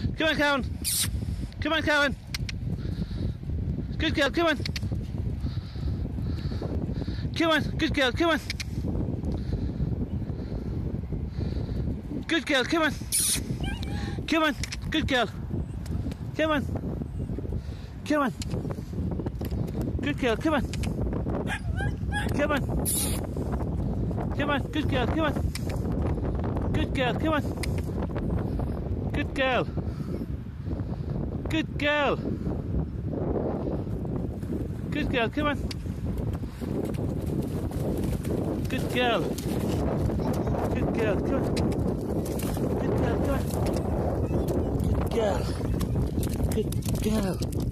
Come on, Cowan. Come on, Cowan. Good girl, come on. Come on, good girl, come on. Good girl, come on. Come on, good girl. Come on. Come on. Good girl, come on. Come on. Come on, good girl, come on. Good girl, come on. Good girl. Good girl. Good girl, come on. Good girl. Good girl, come on. Good girl, come on. Good girl. Good girl.